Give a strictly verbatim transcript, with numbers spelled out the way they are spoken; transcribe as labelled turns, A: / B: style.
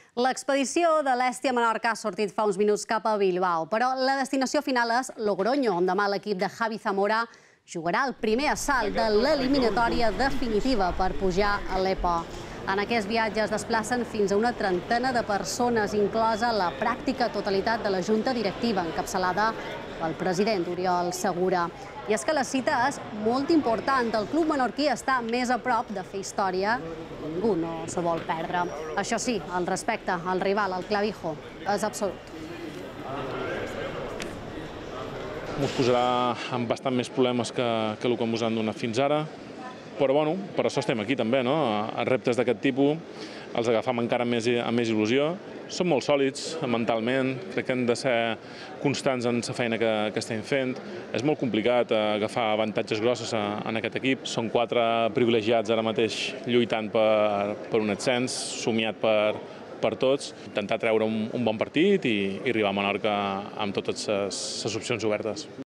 A: L'expedició de l'Hèstia Menorca ha sortit fa uns minuts cap a Bilbao, però la destinació final és Logroño, on demà l'equip de Javi Zamora jugarà el primer assalt de l'eliminatòria definitiva per pujar a l'EPO. En aquest viatge es desplacen fins a una trentena de persones, inclosa la pràctica totalitat de la Junta Directiva, encapçalada pel president Oriol Segura. I és que la cita és molt important. El club menorquí està més a prop de fer història i ningú no se vol perdre. Això sí, el respecte al rival, al Clavijo, és absolut.
B: Ens posarà amb bastant més problemes que, que el que ens han donat fins ara, però bueno, per això estem aquí també, no? Els reptes d'aquest tipus els agafam encara amb més, amb més il·lusió. Som molt sòlids mentalment, crec que hem de ser constants en la feina que, que estem fent. És molt complicat agafar avantatges grossos en aquest equip. Són quatre privilegiats ara mateix lluitant per, per un ascens, somiat per, per tots. Intentar treure un, un bon partit i, i arribar a Menorca amb totes les, les opcions obertes.